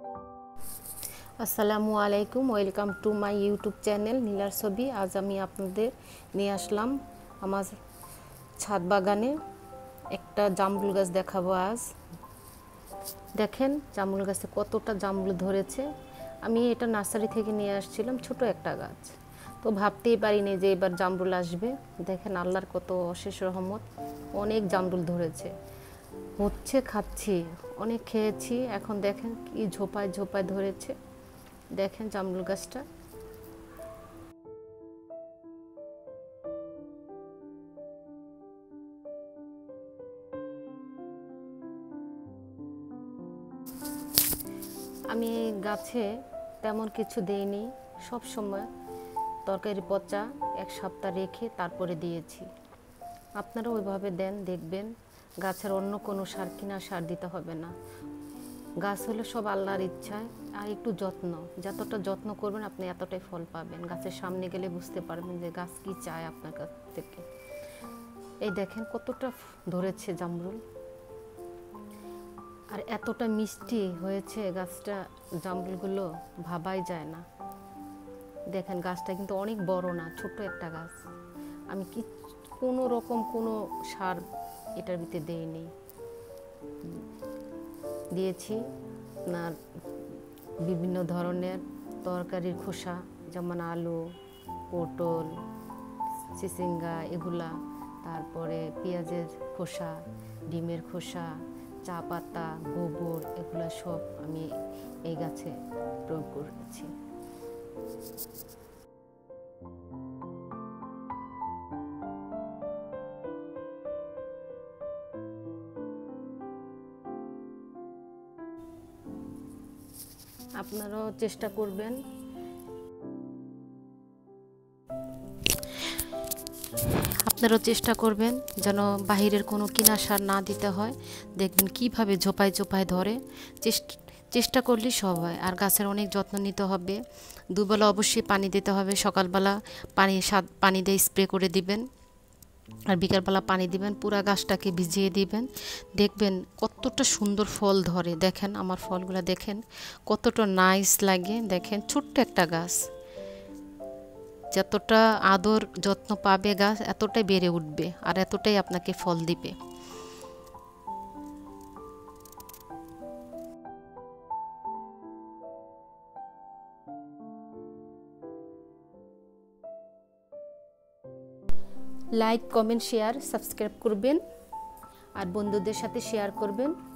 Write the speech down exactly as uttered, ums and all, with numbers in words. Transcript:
আসসালামু আলাইকুম, welcome to my YouTube channel নীলার ছবি। আজ আমি আপনাদের নিয়ে আসলাম আমার ছাদ বাগানে একটা জামরুল গাছ দেখাবো। আজ দেখেন জামরুল গাছে কতটা জামরুল ধরেছে। আমি এটা নার্সারি থেকে নিয়ে আসছিলাম, ছোট একটা গাছ, তো ভাবতেই পারিনি যে এবার জামরুল আসবে। দেখেন আল্লাহর কত অশেষ রহমত, অনেক জামরুল ধরেছে, হচ্ছে, খাচ্ছি, অনেক খেয়েছি। এখন দেখেন কি ঝোপায় ঝোপায় ধরেছে। দেখেন জামরুল গাছটা। আমি গাছে তেমন কিছু দেইনি, সব সময় তরকারি পচা এক সপ্তাহ রেখে তারপরে দিয়েছি। আপনারা ওইভাবে দেন, দেখবেন গাছের অন্য কোনো সার কিনা সার দিতে হবে না। গাছ হলে সব আল্লাহর ইচ্ছায়, আর একটু যত্ন, যতটা যত্ন করবেন আপনি এতটাই ফল পাবেন। গাছের সামনে গেলে বুঝতে পারবেন যে গাছ কি চায় আপনার কাছ থেকে। এই দেখেন কতটা ধরেছে জামরুল, আর এতটা মিষ্টি হয়েছে গাছটা, জামরুলগুলো ভাবাই যায় না। দেখেন গাছটা কিন্তু অনেক বড় না, ছোট একটা গাছ। আমি কি কোনো রকম কোনো সার এটার ভিতরে দেইনি, দিয়েছি না বিভিন্ন ধরনের তরকারির খোসা, যেমন আলু, পটল, চিচিঙ্গা এগুলা, তারপরে পেঁয়াজের খোসা, ডিমের খোসা, চা পাতা, গোবর, এগুলো সব আমি এই গাছে প্রয়োগ করেছি। আপনারাও চেষ্টা করবেন। আপনারাও চেষ্টা করবেন যেন বাহিরের কোনো কিনা সার না দিতে হয়। দেখবেন কিভাবে ঝোপায় ঝোপায় ধরে। চেষ্টা করলে সব হয়। আর গাছের অনেক যত্ন নিতে হবে। দুবেলা অবশ্যই পানি দিতে হবে। সকালবেলা পানি সাত পানি দিয়ে স্প্রে করে দিবেন, আর বিকালবেলা পানি দিবেন, পুরা গাছটাকে ভিজিয়ে দিবেন। দেখবেন কতটা সুন্দর ফল ধরে। দেখেন আমার ফলগুলো দেখেন কতটা নাইস লাগে। দেখেন ছোট্ট একটা গাছ, যতটা আদর যত্ন পাবে গাছ এতটাই বেড়ে উঠবে, আর এতটাই আপনাকে ফল দিবে। লাইক, কমেন্ট, শেয়ার, সাবস্ক্রাইব করবেন, আর বন্ধুদের সাথে শেয়ার করবেন।